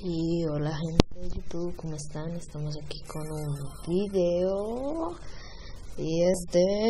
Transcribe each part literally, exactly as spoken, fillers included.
Y hola gente de YouTube, ¿cómo están? Estamos aquí con un video y es de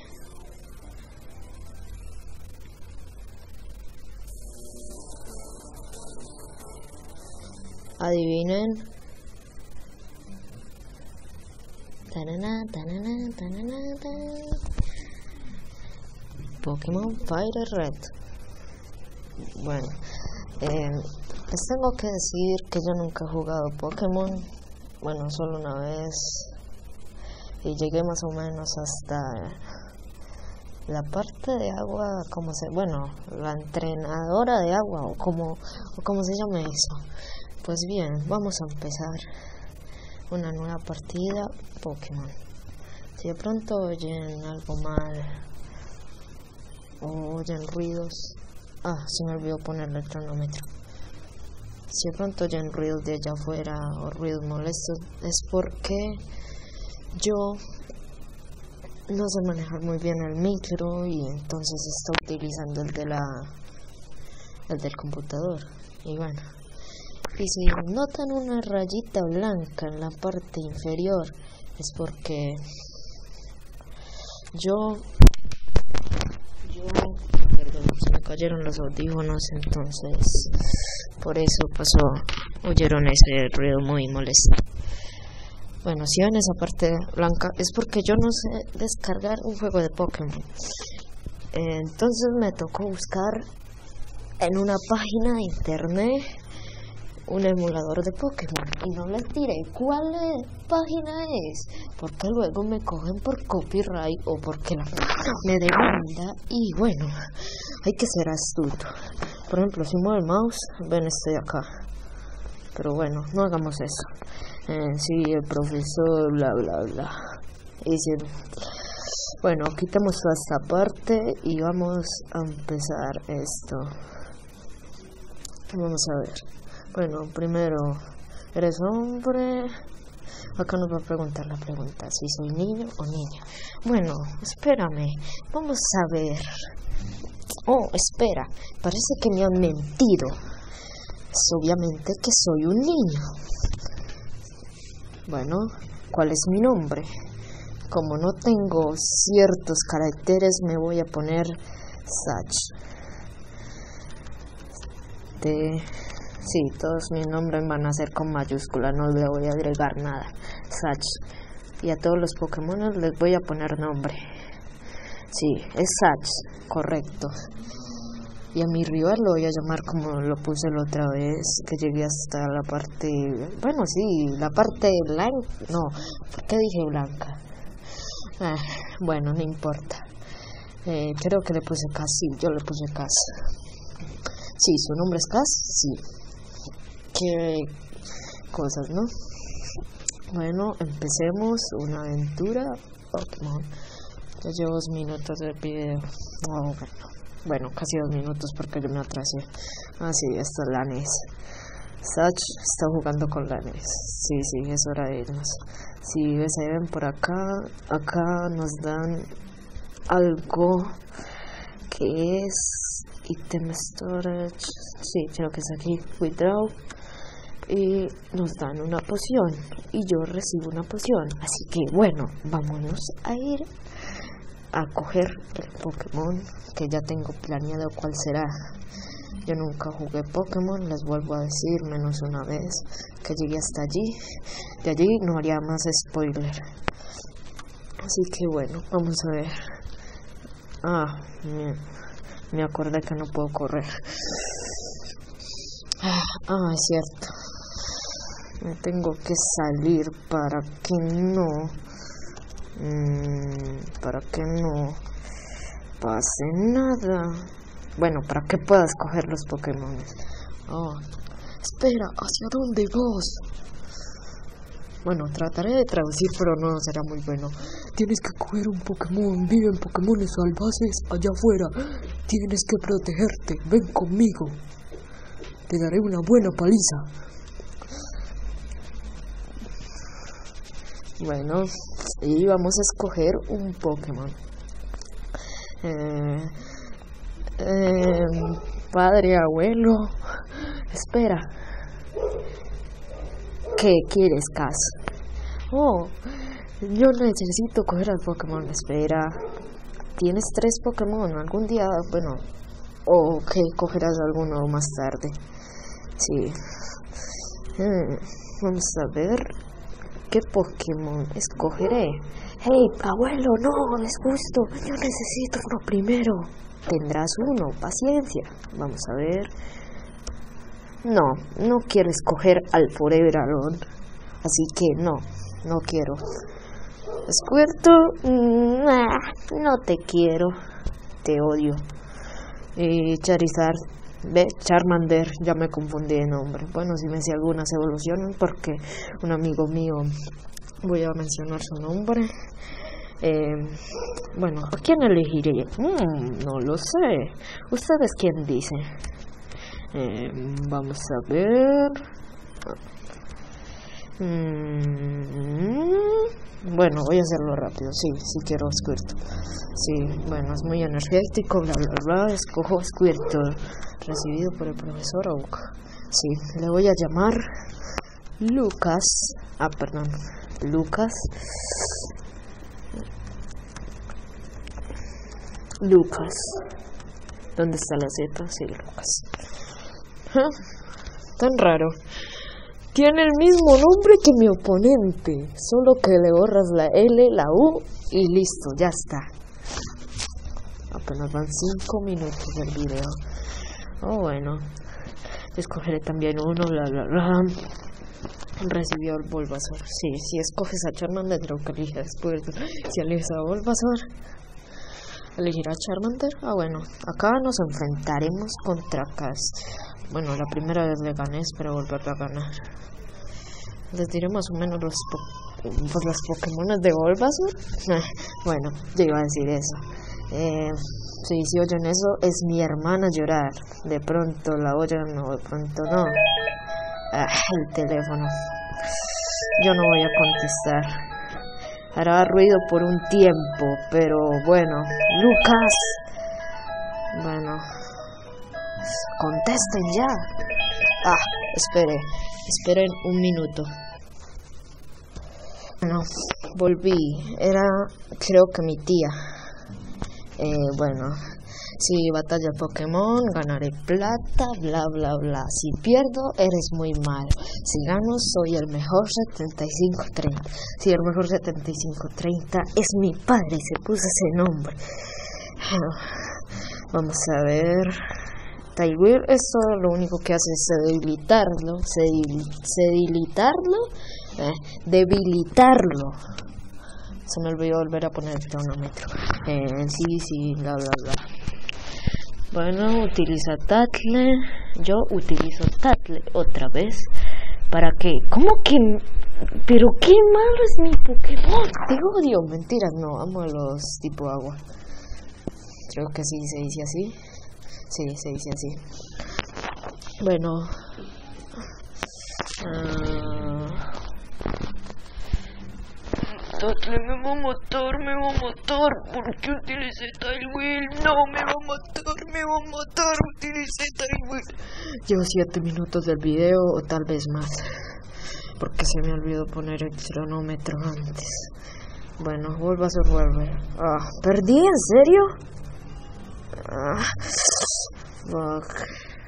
adivinen. Tanana, tanana, tanana, tanana. Pokémon Fire Red. Bueno, eh, les tengo que decir que yo nunca he jugado Pokémon, bueno, solo una vez, y llegué más o menos hasta la parte de agua, como se, bueno, la entrenadora de agua, o como, o como se llame eso. Pues bien, vamos a empezar una nueva partida Pokémon. Si de pronto oyen algo mal, o oyen ruidos, ah, se me olvidó ponerle el cronómetro. Si de pronto oyen ruidos de allá afuera o ruidos molestos, es porque yo no sé manejar muy bien el micro y entonces estoy utilizando el de la el del computador. Y bueno, y si notan una rayita blanca en la parte inferior, es porque yo yo perdón, se me cayeron los audífonos, entonces por eso pasó, oyeron ese ruido muy molesto. Bueno, si ven esa parte blanca es porque yo no sé descargar un juego de Pokémon. Entonces me tocó buscar en una página de internet un emulador de Pokémon y no les diré cuál página es, porque luego me cogen por copyright o porque la me demanda. Y bueno, hay que ser astuto. Por ejemplo, si muevo el mouse, ven, estoy acá. Pero bueno, no hagamos eso. Eh, sí, el profesor, bla bla bla. Y si, bueno, quitamos toda esta parte y vamos a empezar esto. Vamos a ver. Bueno, primero, ¿eres hombre? Acá nos va a preguntar la pregunta, si soy niño o niña. Bueno, espérame, vamos a ver. Oh, espera, parece que me han mentido. Es obviamente que soy un niño. Bueno, ¿cuál es mi nombre? Como no tengo ciertos caracteres, me voy a poner Sach. De... Sí, todos mis nombres van a ser con mayúscula, no le voy a agregar nada. Sach. Y a todos los Pokémon les voy a poner nombre. Sí, es Sach, correcto. Y a mi rival lo voy a llamar como lo puse la otra vez, que llegué hasta la parte... Bueno, sí, la parte blanca... No, ¿por qué dije blanca? Ah, bueno, no importa. Eh, creo que le puse Cas, sí, yo le puse Cas. Sí, su nombre es Cas, sí. Qué cosas, ¿no? Bueno, empecemos una aventura Pokémon. Ya llevo dos minutos de video. Oh, bueno. bueno, casi dos minutos porque yo me atrasé. Ah, sí, esta es la N E S. Sach está jugando con la N E S. Sí, sí, es hora de irnos. Si se ven por acá, acá nos dan algo que es Item Storage. Sí, creo que es aquí. Withdraw. Y nos dan una poción y yo recibo una poción, así que bueno, vámonos a ir a coger el Pokémon que ya tengo planeado cuál será. Yo nunca jugué Pokémon, les vuelvo a decir, menos una vez que llegué hasta allí. De allí no haría más spoiler, así que bueno, vamos a ver. Ah, me, me acordé que no puedo correr. Ah, ah, es cierto. Me tengo que salir para que no mmm, para que no pase nada. Bueno, para que puedas coger los Pokémon. Oh, espera, ¿hacia dónde vas? Bueno, trataré de traducir, pero no será muy bueno. Tienes que coger un Pokémon, viven Pokémones salvajes allá afuera. Tienes que protegerte, ven conmigo. Te daré una buena paliza. Bueno, y vamos a escoger un Pokémon. Eh, eh, padre, abuelo, espera. ¿Qué quieres, Cas? Oh, yo necesito coger al Pokémon. Espera, tienes tres Pokémon. Algún día, bueno, o que cogerás alguno más tarde. Sí. Hmm, vamos a ver qué Pokémon escogeré. Hey, abuelo, no, es justo. Yo necesito uno primero. Tendrás uno, paciencia. Vamos a ver. No, no quiero escoger al Forever Alone. Así que no, no quiero. Squirtle, nah, no te quiero. Te odio. Y Charizard, ve, Charmander, ya me confundí de nombre. Bueno, si me sé algunas evoluciones, porque un amigo mío, voy a mencionar su nombre. Eh, bueno, ¿a quién elegiré? Mm, no lo sé. ¿Ustedes quién dicen? Eh, vamos a ver. Mm, bueno, voy a hacerlo rápido. Sí, sí quiero Squirtle. Sí, bueno, es muy energético, bla bla bla. Escojo Squirtle, recibido por el profesor Oak. Sí, le voy a llamar Lucas. Ah, perdón, Lucas. Lucas. ¿Dónde está la Z? Sí, Lucas. ¿Ah? Tan raro. Tiene el mismo nombre que mi oponente, solo que le borras la L, la U y listo, ya está. Apenas van cinco minutos del video. Oh, bueno. Escogeré también uno, bla, bla, bla. Recibió el Bulbasaur. Sí, si escoges a Charmander, creo que eliges después. Si eliges a Bulbasaur, elegirá Charmander. Ah, bueno. Acá nos enfrentaremos contra Cas. Bueno, la primera vez le gané, espero volverlo a ganar. Les diré más o menos los, po pues, los Pokémon de Bulbasaur. Bueno, yo iba a decir eso. Eh, sí, si oyen eso, es mi hermana llorar. De pronto la oyen o de pronto no. Ah, el teléfono. Yo no voy a contestar. Hará ruido por un tiempo, pero bueno. Lucas. Bueno. Contesten ya. Ah, espere. Esperen un minuto. Bueno, volví. Era, creo que mi tía. Eh, bueno. Si batalla Pokémon, ganaré plata, bla bla bla. Si pierdo, eres muy malo. Si gano, soy el mejor setenta y cinco treinta. Si el mejor setenta y cinco treinta es mi padre y se puso ese nombre. Vamos a ver. Tywir, eso lo único que hace es debilitarlo. Sedilitarlo. Eh, debilitarlo. Se me olvidó volver a poner el cronómetro. Eh, sí, sí, bla bla bla. Bueno, utiliza Tatle. Yo utilizo Tatle otra vez. ¿Para qué? ¿Cómo que? Pero qué malo es mi Pokémon. Te odio. Mentiras, no. Amo a los tipo agua. Creo que sí se dice así. Sí, se dice así. Bueno. Uh... Tatle me va a matar, me va a matar. ¿Por qué utilicé Tywir? No, me va a matar, me va a matar. Utilicé Tywir. Llevo siete minutos del video o tal vez más. Porque se me olvidó poner el cronómetro antes. Bueno, vuelva a ser vuelve. Ah, ¿perdí? ¿En serio? Ah, fuck.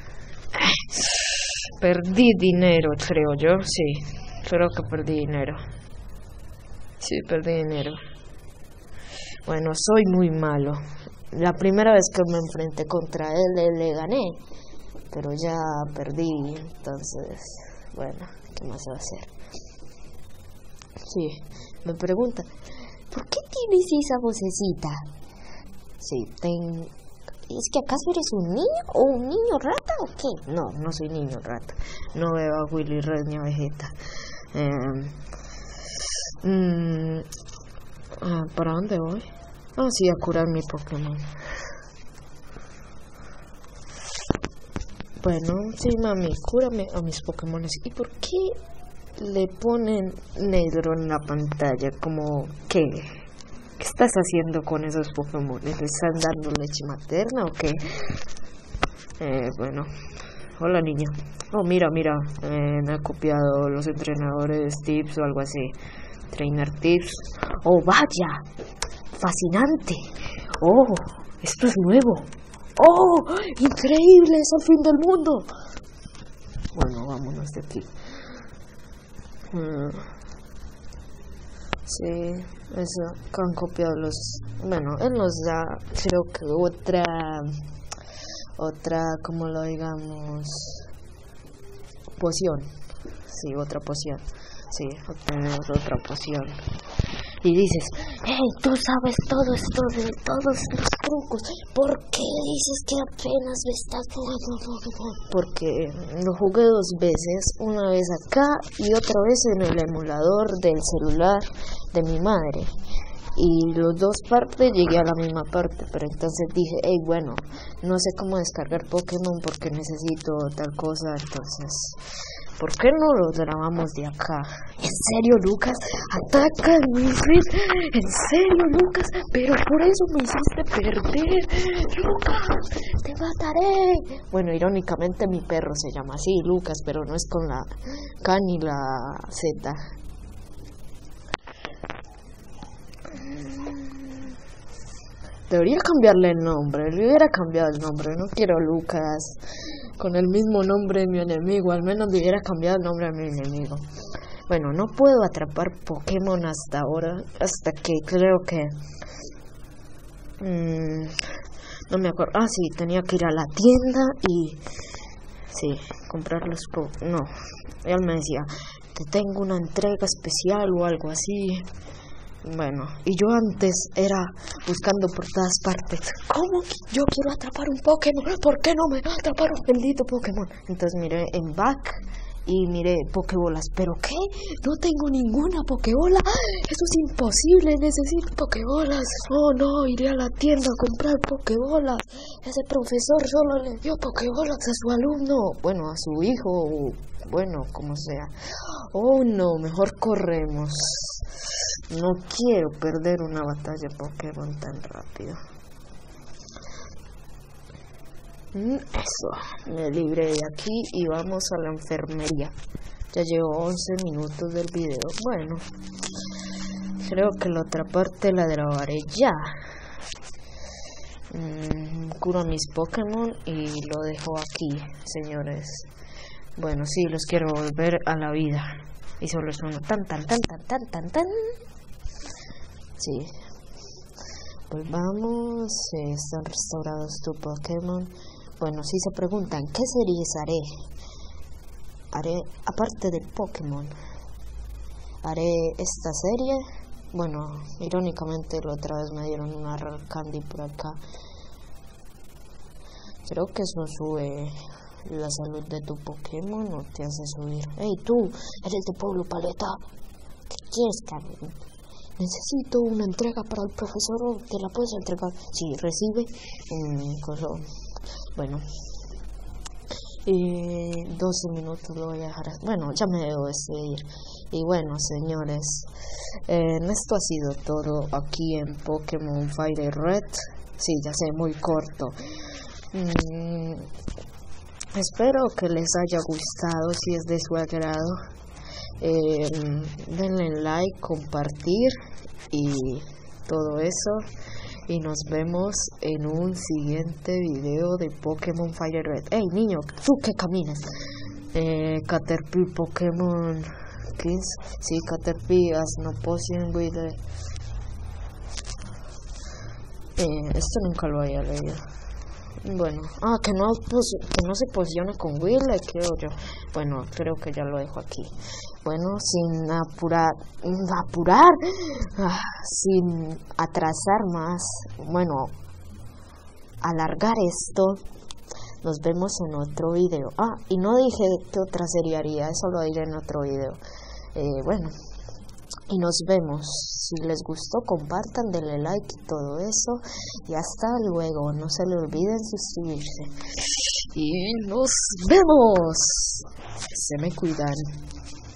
Perdí dinero, creo yo. Sí, creo que perdí dinero. Sí, perdí dinero. Bueno, soy muy malo. La primera vez que me enfrenté contra él, le, le gané. Pero ya perdí. Entonces, bueno, ¿qué más se va a hacer? Sí, me pregunta, ¿por qué tienes esa vocecita? Sí, ten... ¿Es que acaso eres un niño o un niño rata o qué? No, no soy niño rata. No veo a Willy Red ni a Vegeta. Eh... Mm, ah, ¿para dónde voy? Ah, sí, a curar mi Pokémon. Bueno, sí, mami, cúrame a mis Pokémones. ¿Y por qué le ponen negro en la pantalla? Como, ¿qué? ¿Qué estás haciendo con esos Pokémon? ¿Le están dando leche materna o qué? Eh, bueno, hola niña. Oh, mira, mira, eh, me ha copiado los entrenadores tips o algo así. Trainer tips. Oh, vaya, fascinante. Oh, esto es nuevo. Oh, increíble, es el fin del mundo. Bueno, vámonos de aquí. Hmm. Sí, eso, que han copiado los... Bueno, él nos da, creo que otra... Otra, como lo digamos... Poción. Sí, otra poción. Sí, obtenemos otra poción. Y dices, hey, tú sabes todo esto de todos los trucos. ¿Por qué dices que apenas me estás jugando Pokémon? Porque lo jugué dos veces, una vez acá y otra vez en el emulador del celular de mi madre. Y los dos partes llegué a la misma parte, pero entonces dije, hey, bueno, no sé cómo descargar Pokémon porque necesito tal cosa, entonces... ¿Por qué no lo grabamos de acá? ¿En serio, Lucas? ¡Ataca, Luis! ¿En serio, Lucas? Pero por eso me hiciste perder. ¡Lucas! ¡Te mataré! Bueno, irónicamente mi perro se llama así, Lucas, pero no es con la K ni la Z. Debería cambiarle el nombre, le hubiera cambiado el nombre, no quiero Lucas con el mismo nombre de mi enemigo, al menos le hubiera cambiado el nombre a mi enemigo. Bueno, no puedo atrapar Pokémon hasta ahora, hasta que creo que... Mmm, no me acuerdo, ah sí, tenía que ir a la tienda y... Sí, comprar los Pokémon, no, él me decía, te tengo una entrega especial o algo así... Bueno, y yo antes era buscando por todas partes. ¿Cómo que yo quiero atrapar un Pokémon? ¿Por qué no me va a atrapar un bendito Pokémon? Entonces miré en back y miré Pokébolas. ¿Pero qué? No tengo ninguna Pokébola. Eso es imposible, necesito Pokébolas. Oh no, iré a la tienda a comprar Pokébolas. Ese profesor solo le dio Pokébolas a su alumno. Bueno, a su hijo, o bueno, como sea. Oh no, mejor corremos. No quiero perder una batalla Pokémon tan rápido. Eso, me libré de aquí y vamos a la enfermería. Ya llevo once minutos del video. Bueno, creo que la otra parte la grabaré ya. Mm, curo a mis Pokémon y lo dejo aquí, señores. Bueno, sí, los quiero volver a la vida. Y solo suena tan tan tan tan tan tan tan. Sí. Volvamos. Eh, están restaurados tu Pokémon. Bueno, si se preguntan, ¿qué series haré? Haré, aparte de Pokémon, haré esta serie. Bueno, irónicamente la otra vez me dieron una Rare Candy por acá. Creo que eso sube la salud de tu Pokémon o te hace subir. Hey, tú, eres de Pueblo Paleta. ¿Qué quieres, cabrón? Necesito una entrega para el profesor. ¿Te la puedes entregar? Sí, recibe un coso. Bueno, y doce minutos lo voy a dejar. Bueno, ya me debo decidir. Y bueno, señores, eh, esto ha sido todo aquí en Pokémon Fire Red. Sí, ya sé, muy corto. Mm, espero que les haya gustado. Si es de su agrado, eh, denle like, compartir y todo eso. Y nos vemos en un siguiente video de Pokémon Fire Red. Hey, niño, tú que caminas. Eh, Caterpie Pokémon Kings. Sí, Caterpie has no potion with the... Eh, esto nunca lo había leído. Bueno, ah, que no, que no se posiciona con Wheeler, creo yo. Bueno, creo que ya lo dejo aquí. Bueno, sin apurar, apurar, ah, sin atrasar más, bueno, alargar esto, nos vemos en otro video. Ah, y no dije qué otra serie haría, eso lo diré en otro video. Eh, bueno, y nos vemos. Si les gustó, compartan, denle like y todo eso. Y hasta luego, no se le olviden suscribirse. Y nos vemos. Se me cuidan.